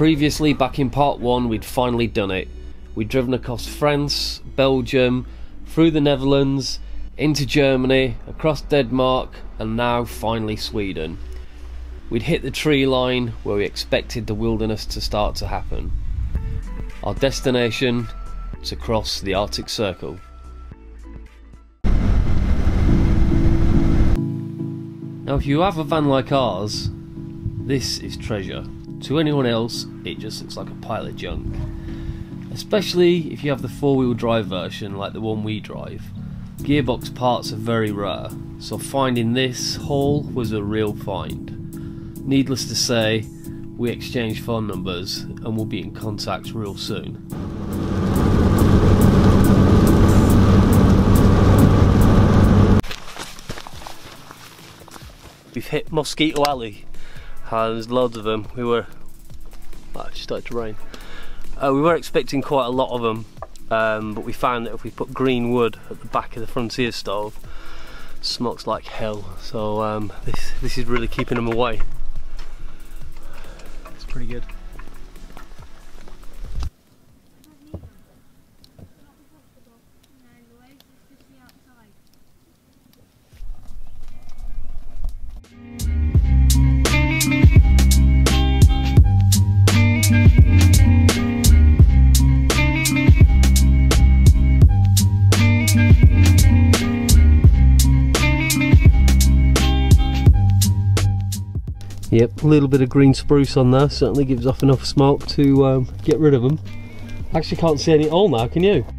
Previously, back in part 1, we'd finally done it. We'd driven across France, Belgium, through the Netherlands, into Germany, across Denmark, and now finally Sweden. We'd hit the tree line where we expected the wilderness to start to happen. Our destination, to cross the Arctic Circle. Now if you have a van like ours, this is treasure. To anyone else, it just looks like a pile of junk. Especially if you have the four-wheel drive version like the one we drive. Gearbox parts are very rare, so finding this haul was a real find. Needless to say, we exchanged phone numbers and we'll be in contact real soon. We've hit Mosquito Alley. There's loads of them. It just started to rain. We were expecting quite a lot of them, but we found that if we put green wood at the back of the Frontier stove, it smokes like hell. So this is really keeping them away. It's pretty good. Yep, a little bit of green spruce on there certainly gives off enough smoke to get rid of them. Actually can't see any at all now, can you?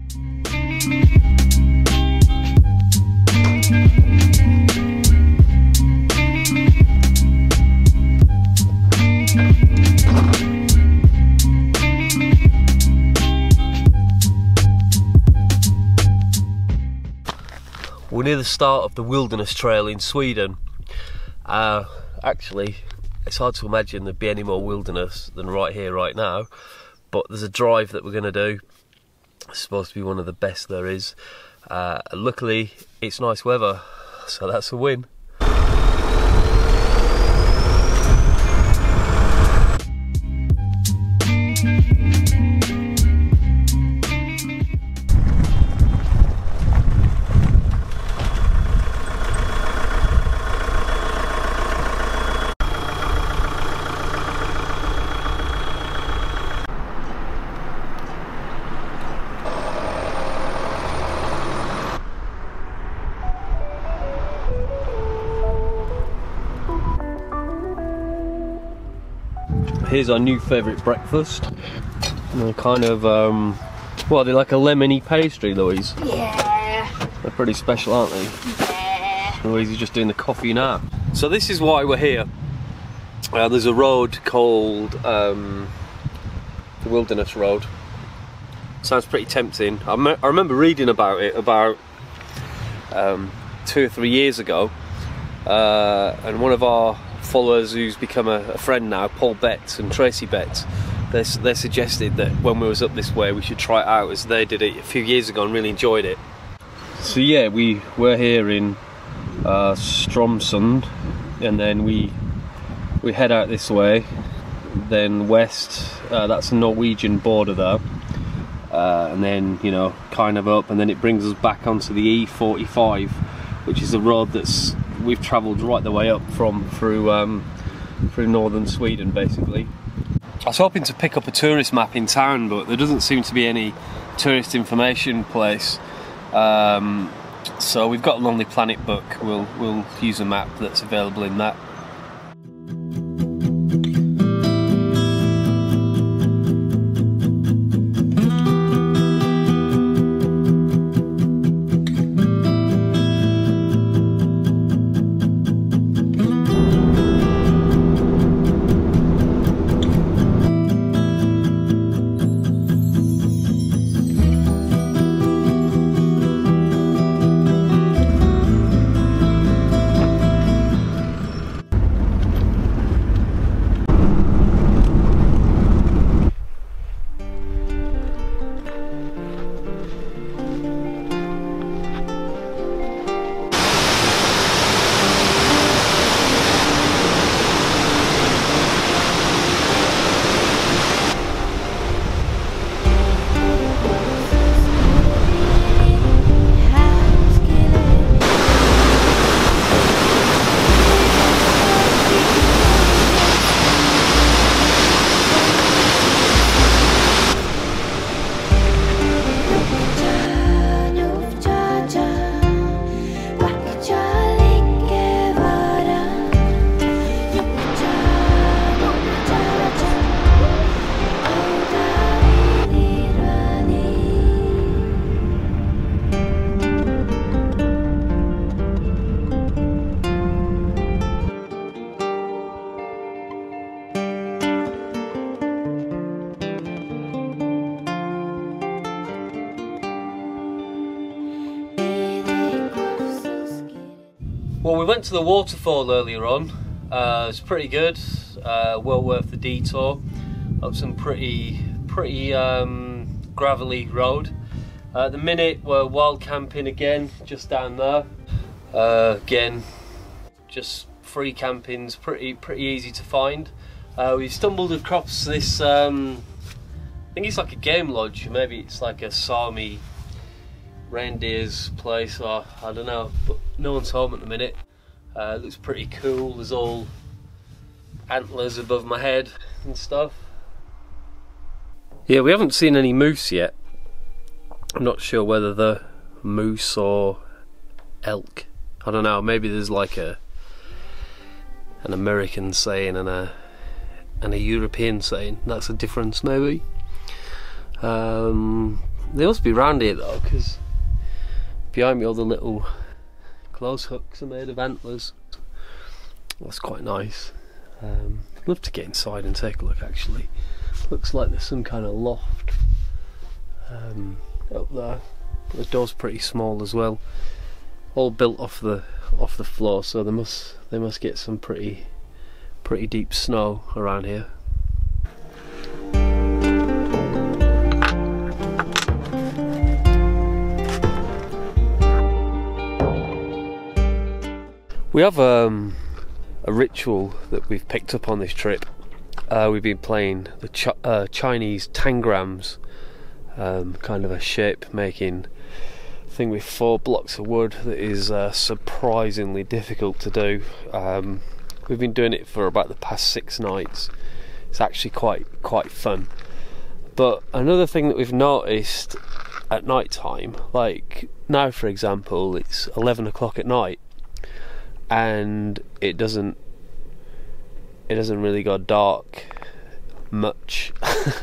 We're near the start of the wilderness trail in Sweden. Actually, it's hard to imagine there'd be any more wilderness than right here, right now. But there's a drive that we're going to do. It's supposed to be one of the best there is. Luckily, it's nice weather, so that's a win. Here's our new favourite breakfast. And they're kind of, well, they're like a lemony pastry, Louise. Yeah. They're pretty special, aren't they? Yeah. Louise is just doing the coffee now. So this is why we're here. There's a road called the Wilderness Road. Sounds pretty tempting. I remember reading about it about 2 or 3 years ago. And one of our followers who's become a friend now, Paul Betts and Tracy Betts, they suggested that when we was up this way we should try it out, as they did it a few years ago and really enjoyed it. So yeah, we're here in Stromsund, and then we head out this way, then west, that's the Norwegian border there, and then, you know, kind of up, and then it brings us back onto the E45, which is a road that's we've travelled right the way up through northern Sweden, basically. I was hoping to pick up a tourist map in town, but there doesn't seem to be any tourist information place. So we've got a Lonely Planet book. We'll use a map that's available in that. Well, we went to the waterfall earlier on. It's pretty good. Well worth the detour. Up some pretty gravelly road. At the minute we're wild camping again, just down there. Again, just free camping's pretty easy to find. We stumbled across this. I think it's like a game lodge. Maybe it's like a Sami reindeer's place, or I don't know. But no one's home at the minute. It looks pretty cool. There's all antlers above my head and stuff. Yeah, we haven't seen any moose yet. I'm not sure whether they're moose or elk. I don't know, maybe there's like an American saying and a European saying. That's a difference maybe. They must be round here though, because behind me all the little clothes hooks are made of antlers. That's quite nice. I'd love to get inside and take a look actually. Looks like there's some kind of loft up there. The door's pretty small as well. All built off the floor, so they must get some pretty deep snow around here. We have a ritual that we've picked up on this trip. We've been playing the Chinese tangrams, kind of a shape making thing with 4 blocks of wood that is surprisingly difficult to do. We've been doing it for about the past 6 nights. It's actually quite fun. But another thing that we've noticed at night time, like now for example, it's 11 o'clock at night and it doesn't really go dark much.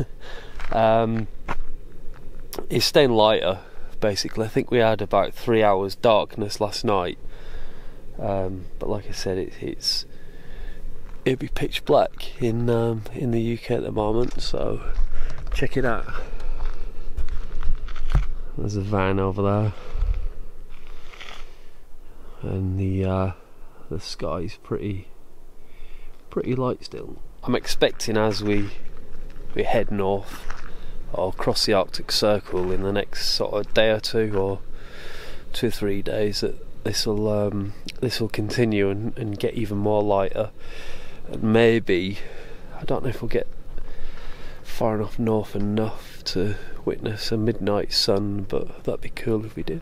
It's staying lighter basically. I think we had about 3 hours darkness last night, but like I said, it'd be pitch black in the UK at the moment, so check it out. There's a van over there and the sky's pretty light still. I'm expecting as we head north or cross the Arctic Circle in the next sort of day or two, or 2 or 3 days, that this will continue and get even more lighter, and maybe, I don't know if we'll get far enough north enough to witness a midnight sun, but that'd be cool if we did.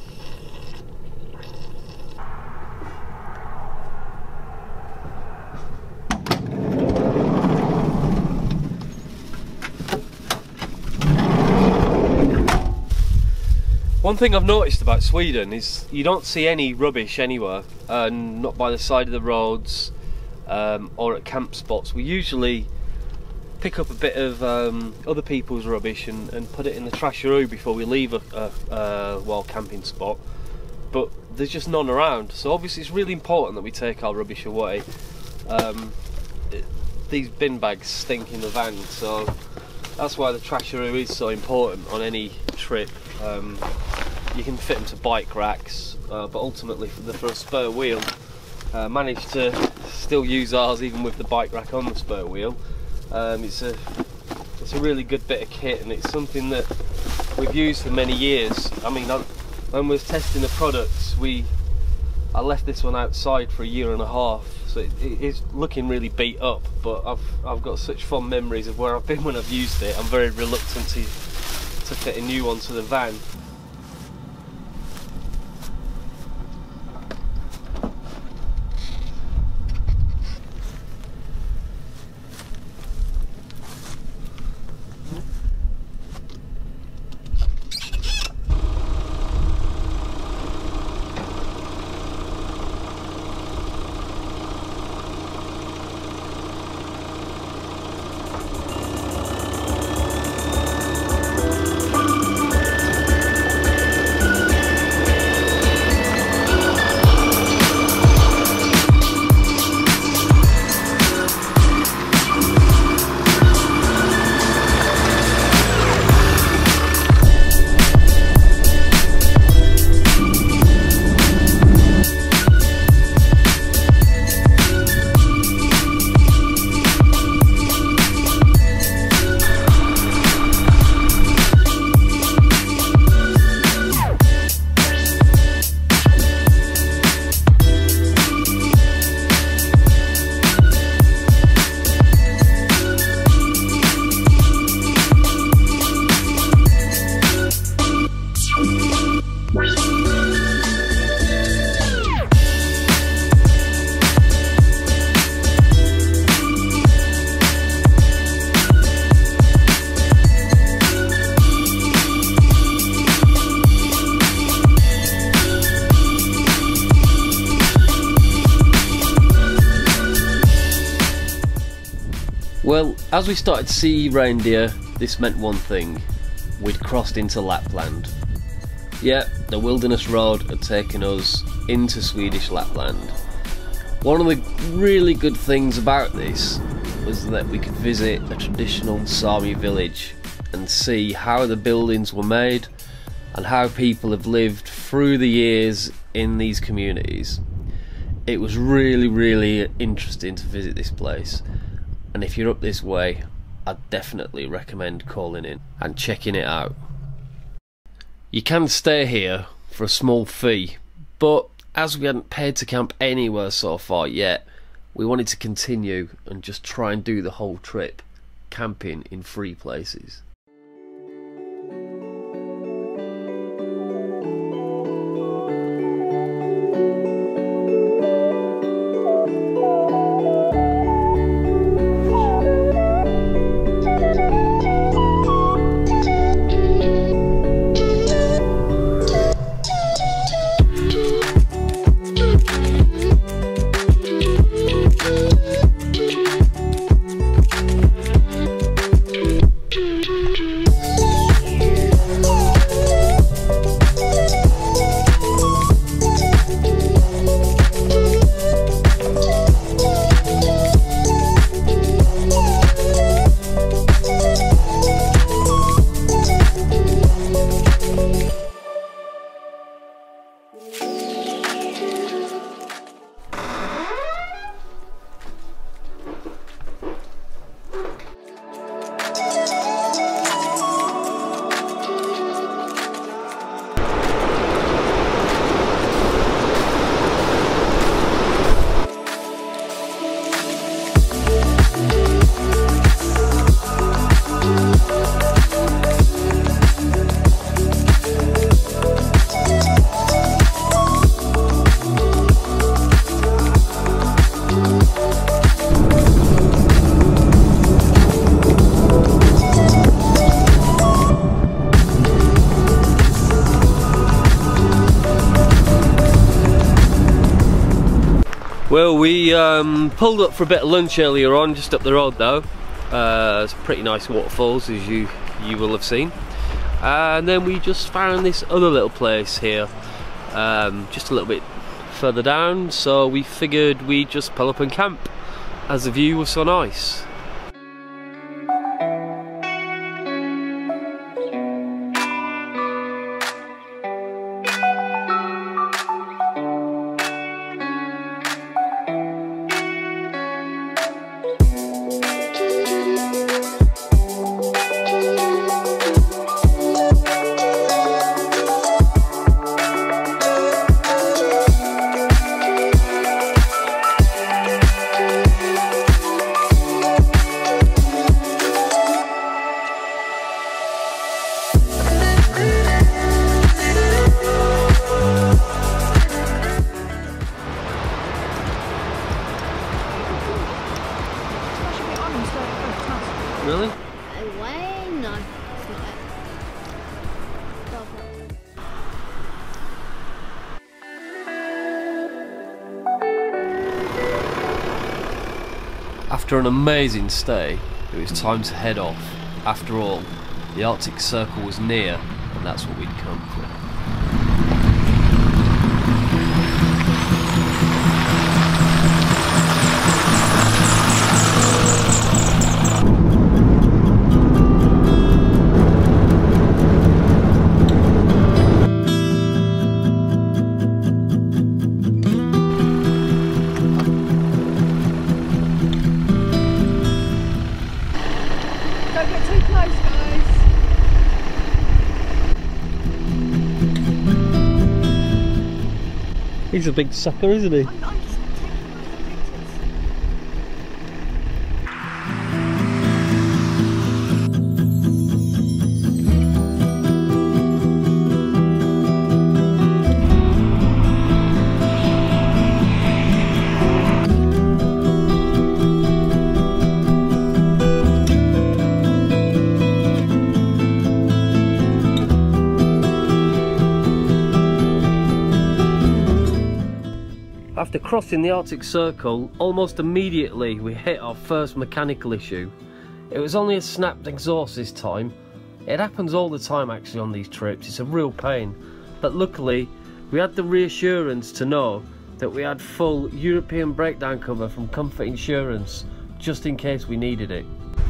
One thing I've noticed about Sweden is you don't see any rubbish anywhere, not by the side of the roads or at camp spots. We usually pick up a bit of other people's rubbish and put it in the trasheroo before we leave a wild camping spot, but there's just none around, so obviously it's really important that we take our rubbish away. These bin bags stink in the van, so that's why the trasheroo is so important on any trip. You can fit them to bike racks, but ultimately for a spare wheel, managed to still use ours even with the bike rack on the spare wheel. It's a really good bit of kit, and it's something that we've used for many years. I mean, when we was testing the products, I left this one outside for 1.5 years, so it is looking really beat up, but I've got such fond memories of where I've been when I've used it. I'm very reluctant to fit a new one to the van. Well, as we started to see reindeer, this meant one thing: we'd crossed into Lapland. Yeah, the wilderness road had taken us into Swedish Lapland. One of the really good things about this was that we could visit a traditional Sami village and see how the buildings were made and how people have lived through the years in these communities. It was really interesting to visit this place, and if you're up this way, I'd definitely recommend calling in and checking it out. You can stay here for a small fee, but as we hadn't paid to camp anywhere so far yet, we wanted to continue and just try and do the whole trip camping in free places. Well, we pulled up for a bit of lunch earlier on, just up the road though. It's pretty nice waterfalls, as you will have seen. And then we just found this other little place here, just a little bit further down, so we figured we'd just pull up and camp, as the view was so nice. Really? Way no. After an amazing stay, it was time to head off. After all, the Arctic Circle was near, and that's what we'd come for. Don't get too close, guys. He's a big sucker, isn't he? I'm just taking pictures. After crossing the Arctic Circle, almost immediately we hit our first mechanical issue. It was only a snapped exhaust this time. It happens all the time actually on these trips. It's a real pain. But luckily we had the reassurance to know that we had full European breakdown cover from Comfort Insurance, just in case we needed it.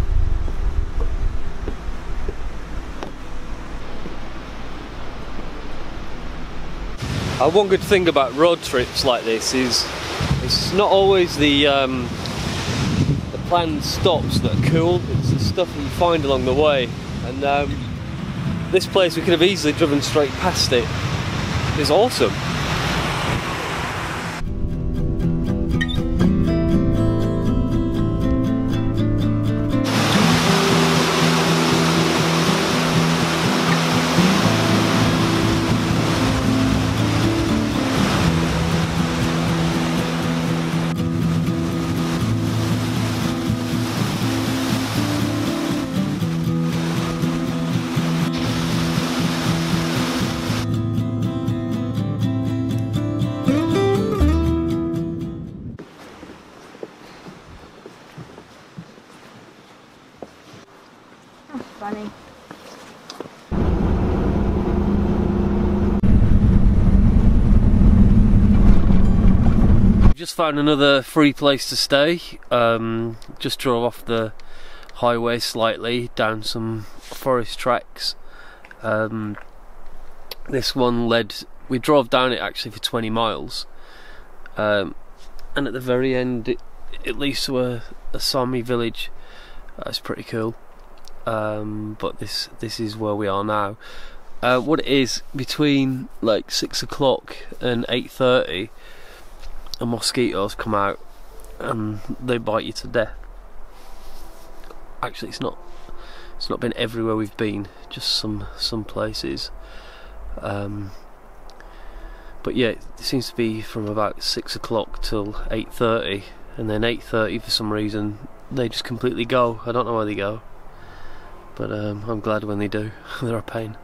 One good thing about road trips like this is it's not always the planned stops that are cool, it's the stuff that you find along the way. And this place, we could have easily driven straight past it. It's awesome. Funny. Just found another free place to stay. Just drove off the highway slightly down some forest tracks. This one we drove down it actually for 20 miles, and at the very end it leads to a Sami village. That's pretty cool. But this is where we are now. What it is, between like 6 o'clock and 8:30, the mosquitos come out and they bite you to death. Actually, it's not been everywhere we've been, just some places. But yeah, it seems to be from about 6 o'clock till 8:30, and then 8:30 for some reason they just completely go. I don't know where they go, but I'm glad when they do. They're a pain.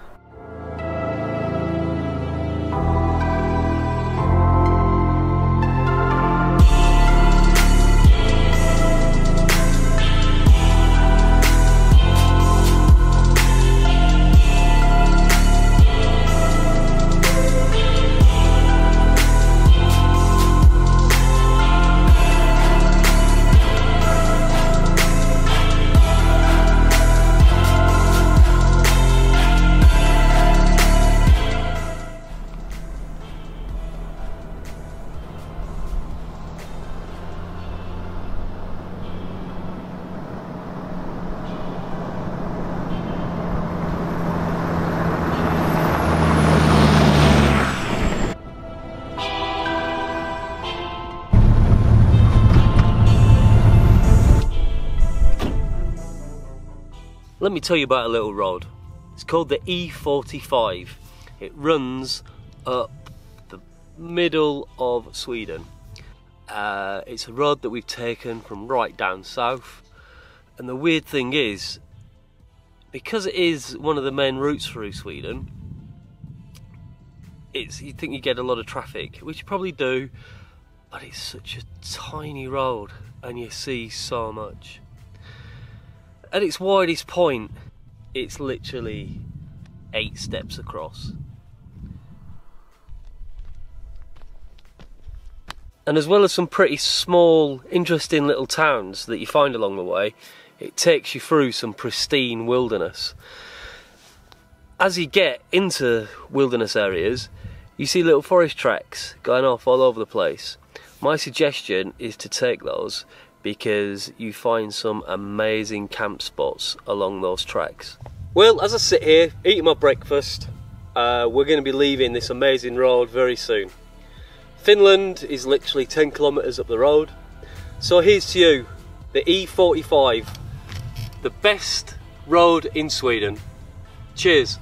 Let me tell you about a little road. It's called the E45. It runs up the middle of Sweden. It's a road that we've taken from right down south. And the weird thing is, because it is one of the main routes through Sweden, you'd think you get a lot of traffic, which you probably do, but it's such a tiny road and you see so much. At its widest point, it's literally 8 steps across. And as well as some pretty small, interesting little towns that you find along the way, it takes you through some pristine wilderness. As you get into wilderness areas, you see little forest tracks going off all over the place. My suggestion is to take those, because you find some amazing camp spots along those tracks. Well, as I sit here eating my breakfast, we're going to be leaving this amazing road very soon. Finland is literally 10 kilometers up the road. So here's to you, the E45, the best road in Sweden. Cheers.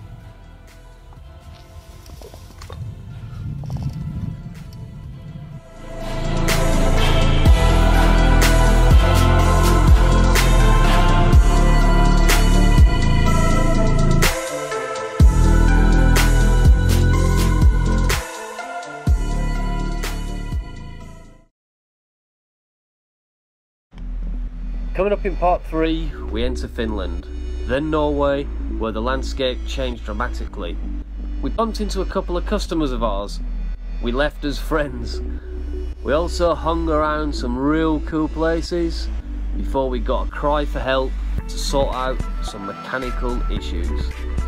Coming up in part 3, we enter Finland, then Norway, where the landscape changed dramatically. We bumped into a couple of customers of ours. We left as friends. We also hung around some real cool places before we got a cry for help to sort out some mechanical issues.